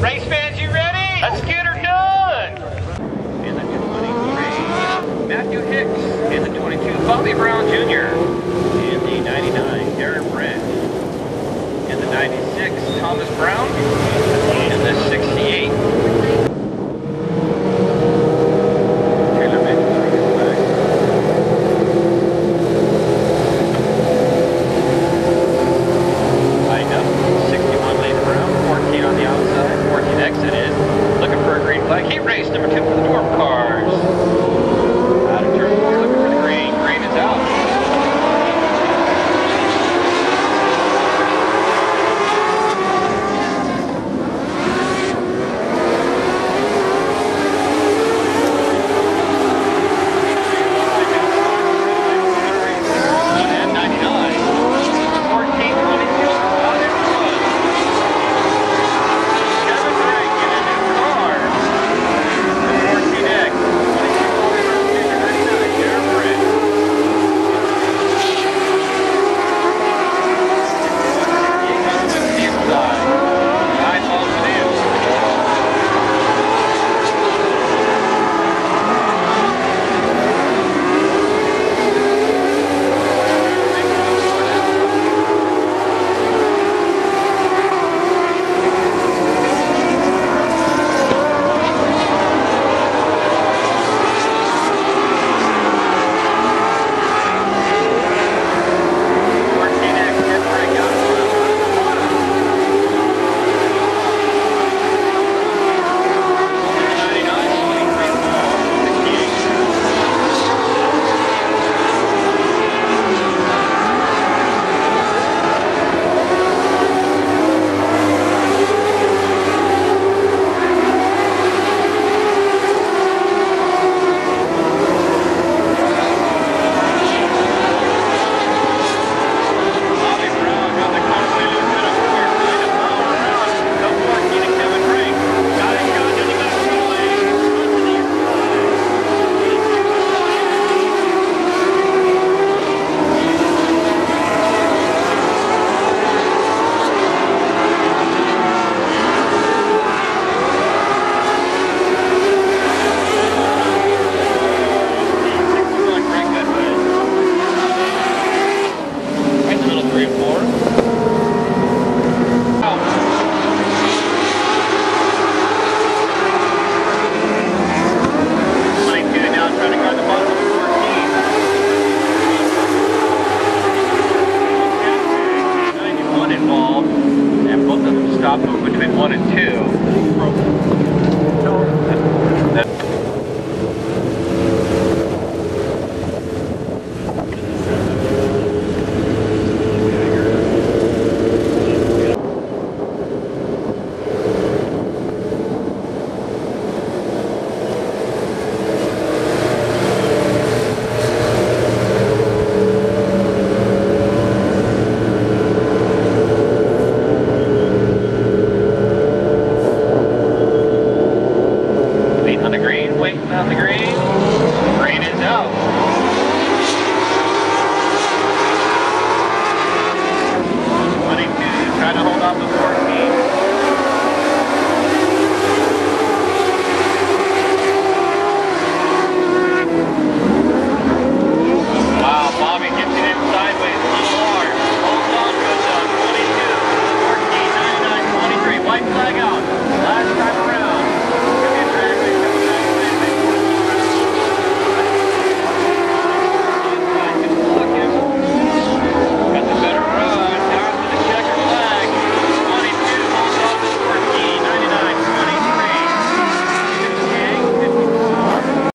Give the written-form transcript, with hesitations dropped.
Race fans, you ready? Let's get her done! In the 23, Matthew Hicks. In the 22, Bobby Brown Jr. In the 99, Darren Brent. In the 96, Thomas Brown. In the 68, he raced number 2 for the Dwarf cars. Out of turn 4, looking for the green. Green is out. And 99. 14, 22. Out there it was. Kevin Ray getting a new car. 14X, 22, 99, Darren Brent. Inside. 9 balls to the involved, and both of them stopped between 1 and 2.